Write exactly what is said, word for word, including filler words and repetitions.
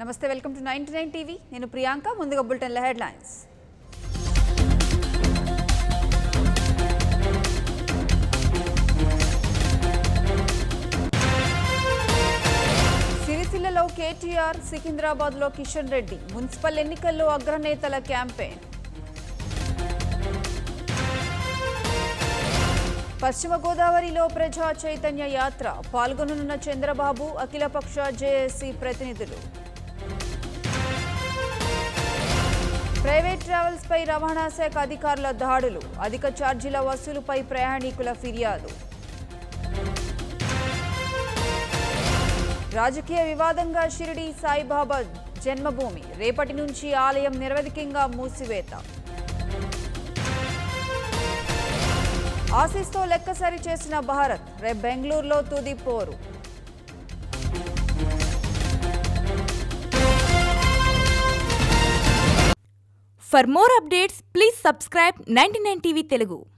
నమస్తే, welcome to ninety nine TV. నేను ప్రియాంక. ముందుగా బులెటిన్ల హెడ్లైన్స్. సిరిసిల్లలో కేటీఆర్, సికింద్రాబాద్లో కిషన్ రెడ్డి. మున్సిపల్ ఎన్నికల్లో అగ్రనేతల క్యాంపెయిన్. పశ్చిమ గోదావరిలో ప్రజా చైతన్య యాత్ర. పాల్గొననున్న చంద్రబాబు, అఖిలపక్ష జేఏసీ ప్రతినిధులు. ప్రైవేట్ ట్రావెల్స్ పై రవాణా శాఖ అధికారుల దాడులు. అధిక ఛార్జీల వసూలుపై ప్రయాణికుల ఫిర్యాదు. రాజకీయ వివాదంగా షిరిడి సాయిబాబా జన్మభూమి. రేపటి నుంచి ఆలయం నిరవధికంగా మూసివేత. ఆసీస్తో లెక్కసరి చేసిన భారత్. రేపు బెంగళూరులో తుది పోరు. For more updates, please subscribe ninety nine T V Telugu.